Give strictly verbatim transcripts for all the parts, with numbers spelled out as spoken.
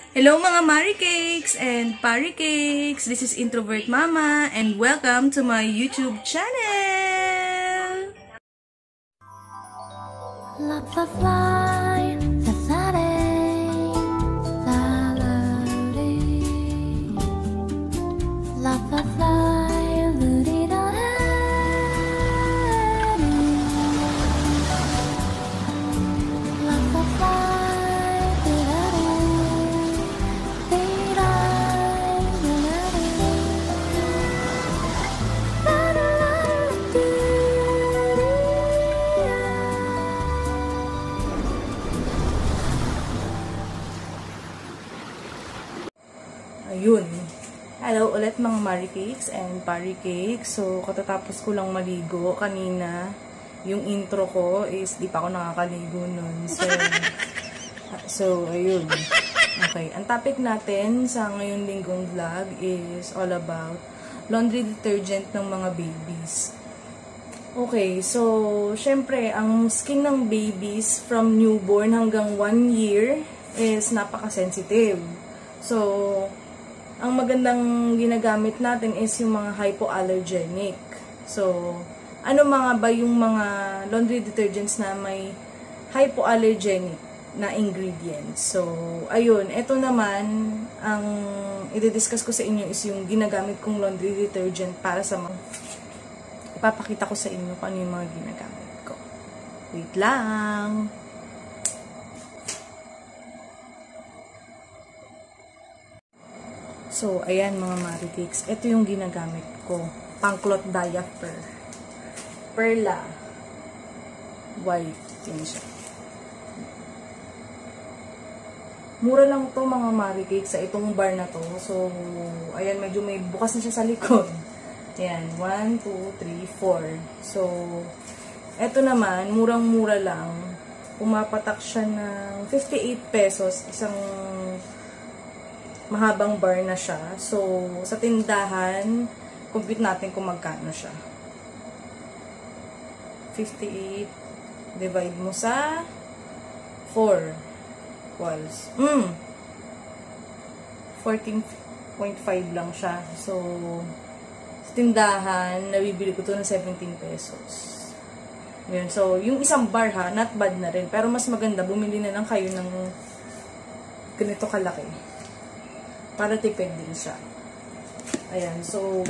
Hello mga Mari Cakes and Pari Cakes! This is Introvert Mama and welcome to my YouTube channel! La la fly, la la la la la la fly, luri da la la fly, Ayun. Hello ulit mga Mari Cakes and Pari Cakes. So, katatapos ko lang maligo kanina. Yung intro ko is di pa ako nakakaligo nun. So, so ayun. Okay. Ang topic natin sa ngayon linggong vlog is all about laundry detergent ng mga babies. Okay. So, syempre, ang skin ng babies from newborn hanggang one year is napaka-sensitive. So, ang magandang ginagamit natin is yung mga hypoallergenic. So, ano mga ba yung mga laundry detergents na may hypoallergenic na ingredients? So, ayun. Ito naman, ang i-discuss ko sa inyo is yung ginagamit kong laundry detergent para sa mga... Ipapakita ko sa inyo kung ano yung mga ginagamit ko. Wait lang! So, ayan mga Mari Cakes. Ito yung ginagamit ko. Pangcloth diaper. Perla. White. Yan siya. Mura lang to mga Mari Cakes sa itong bar na to. So, ayan, medyo may bukas na siya sa likod. Ayan. one, two, three, four. So, eto naman, murang-mura lang. Pumapatak siya ng fifty-eight pesos. Isang mahabang bar na siya. So, sa tindahan, compute natin kung magkano siya. fifty-eight, divide mo sa four. Equals, hmm, fourteen point five lang siya. So, sa tindahan, nabibili ko to ng seventeen pesos. Yun. So, yung isang bar ha, not bad na rin. Pero mas maganda, bumili na lang kayo ng ganito kalaki. Para tipid din siya. Ayan. So,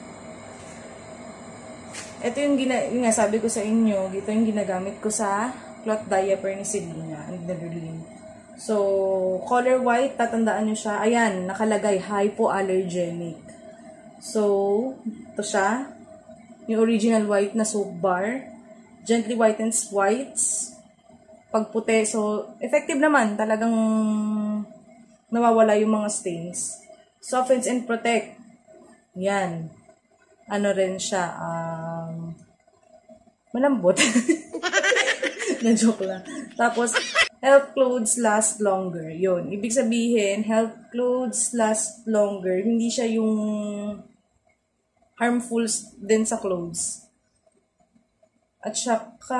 ito yung, gina, yung nga sabi ko sa inyo, ito yung ginagamit ko sa cloth diaper ni Selena and Darlene. So, color white, tatandaan nyo siya. Ayan, nakalagay, hypoallergenic. So, ito siya. Yung original white na soap bar. Gently whitens whites. Pag puti, so, effective naman. Talagang nawawala yung mga stains. Softens and protect. Yan. Ano rin siya, um, malambot. Na-joke lang. Tapos, help clothes last longer. Yun. Ibig sabihin, help clothes last longer. Hindi siya yung harmful din sa clothes. At saka,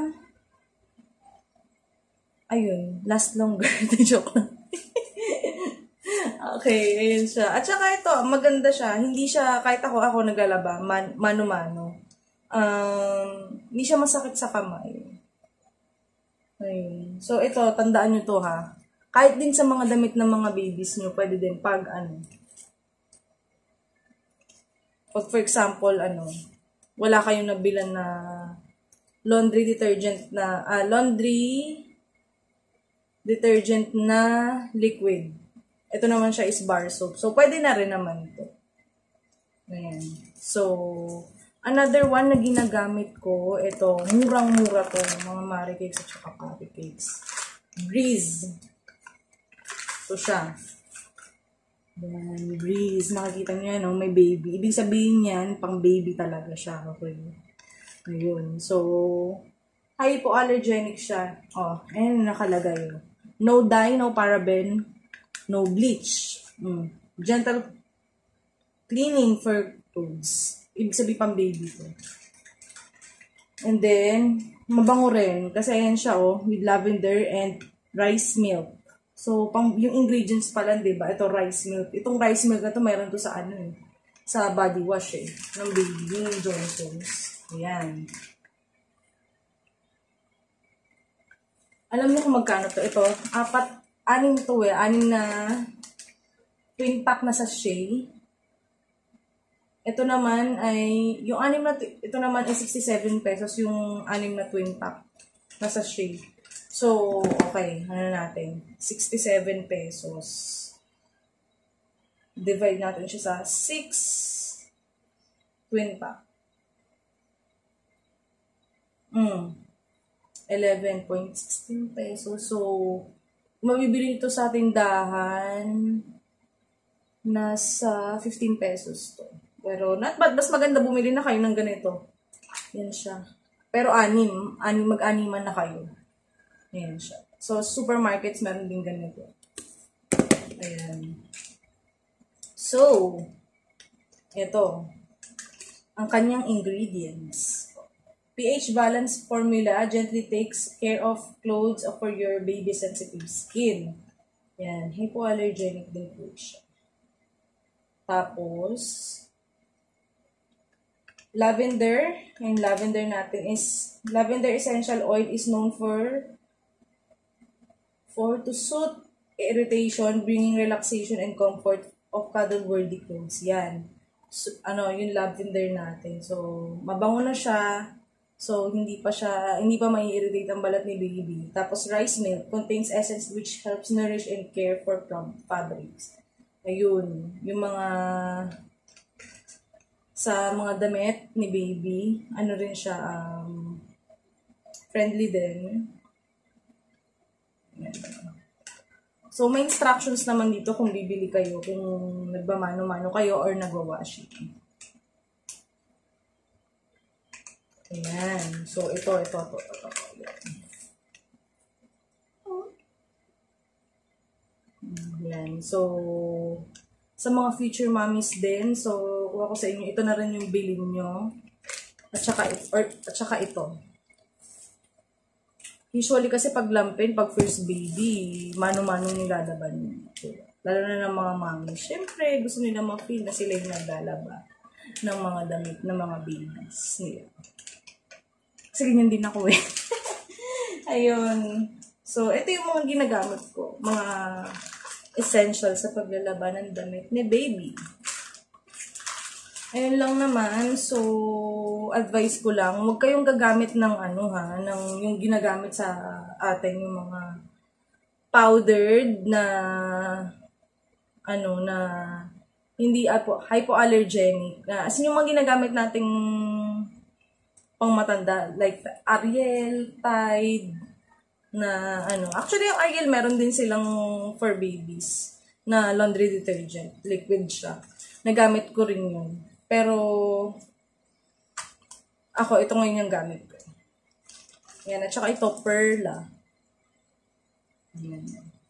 ayun, last longer. Na-joke lang. Okay, ayun siya. At saka ito, maganda siya. Hindi siya, kahit ako ako naglalaba, man, mano-mano. Um, hindi siya masakit sa kamay. Ayun. So, ito, tandaan nyo to ha. Kahit din sa mga damit ng mga babies nyo, pwede din pag ano. Pag for example, ano, wala kayong nabilan na laundry detergent na, ah, laundry detergent na liquid. Ito naman siya is bar soap. So, pwede na rin naman ito. Ayan. So, another one na ginagamit ko, ito, murang-mura to, mga Mari Cakes at saka Pari Cakes. Breeze. Ito siya. Ayan, Breeze. Nakikita nyo yan, no? May baby. Ibig sabihin yan, pang baby talaga siya. Okay. Ayun. So, hypoallergenic siya. Oh, ayan nakalagay. No dye, no paraben. No bleach. Mm. Gentle cleaning for clothes. Ibig sabihin pang baby ko. And then, mabango rin. Kasi ayan siya, oh, with lavender and rice milk. So, pang, yung ingredients pala, di ba? Ito, rice milk. Itong rice milk na to, mayroon to sa ano eh. Sa body wash eh. Ng baby. Yung Johnson's. Ayan. Alam niyo kung magkano to? Ito, apat, anim to eh. Anim na twin pack na sachet. Ito naman ay, yung anim na, ito naman ay sixty-seven pesos yung anim na twin pack na sachet. So, okay, ano natin? sixty-seven pesos. Divide natin siya sa six twin pack. Mm. eleven point one six pesos. So, mabibili ito sa tindahan nasa fifteen pesos to. Pero, not bad. Mas maganda bumili na kayo ng ganito. Yan siya. Pero anim. anim mag-animan na kayo. Ayan siya. So, supermarkets meron din ganito. Ayan. So, ito. Ang kanyang ingredients. pH balance formula gently takes care of clothes for your baby sensitive skin. Ayan. Hypoallergenic din po siya. Tapos, lavender. Yung lavender natin is, lavender essential oil is known for for to soothe irritation, bringing relaxation and comfort of cuddle-worthy clothes. Yan. So, ano, yung lavender natin. So, mabango na siya. So, hindi pa siya, hindi pa mai-irritate ang balat ni baby. Tapos, rice milk contains essence which helps nourish and care for fabrics. Ayun. Yung mga, sa mga damit ni baby, ano rin siya, um, friendly din. So, may instructions naman dito kung bibili kayo, kung nagmamano-mano kayo or nagwa-washing. Ayan. So, ito, ito, ito, ito, ito. Ayan. So, sa mga future mommies din, so, kuha ko sa inyo, ito na rin yung bilhin nyo. At saka, or, at saka ito. Usually kasi pag lampin, pag first baby, mano-mano nilalaban. Lalo na ng mga mami. Siyempre, gusto nila ma-feel na sila yung naglalaba ng mga damit ng mga babies nila. Kasi ganyan din ako eh. Ayun. So, ito yung mga ginagamit ko. Mga essential sa paglalaba ng damit ni baby. Ayun lang naman. So, advice ko lang, huwag kayong gagamit ng ano ha, ng yung ginagamit sa atin, yung mga powdered na ano na hindi apo, hypoallergenic. Na, as in, yung mga ginagamit nating pang matanda, like Ariel, Tide, na ano. Actually, yung Ariel, meron din silang for babies na laundry detergent. Liquid siya. Nagamit ko rin yun. Pero, ako, ito ngayon yung gamit ko. Yan. At saka ito, Perla. Yan.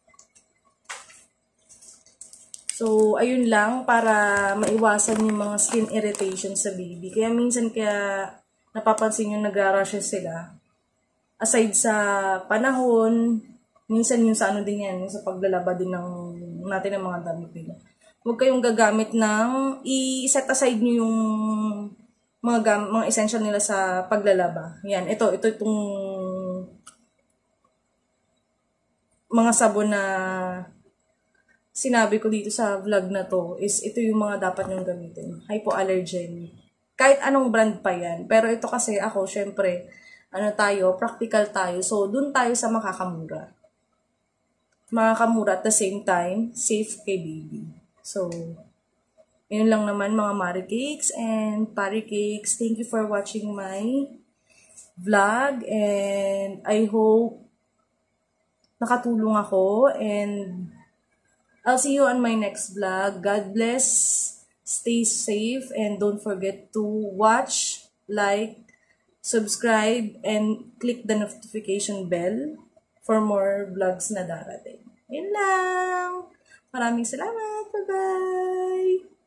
So, ayun lang para maiwasan yung mga skin irritation sa baby. Kaya minsan kaya napapansin yung nag-rashes sila. Aside sa panahon, minsan yung sa ano din yan, sa paglalaba din ng natin ng mga damit nila. Huwag kayong gagamit ng, i-set aside nyo yung mga, gam, mga essential nila sa paglalaba. Yan, ito, ito itong mga sabon na sinabi ko dito sa vlog na to is ito yung mga dapat nyong gamitin. Hypoallergenic. Kahit anong brand pa yan. Pero ito kasi ako, syempre, ano tayo, practical tayo. So, dun tayo sa makakamura. Makakamura at the same time, safe kay baby. So, yun lang naman mga Mari Cakes and Pari Cakes. Thank you for watching my vlog. And I hope nakatulong ako. And I'll see you on my next vlog. God bless. Stay safe. And don't forget to watch, like, subscribe, and click the notification bell for more vlogs na darating. Yun lang. Maraming salamat. Bye-bye.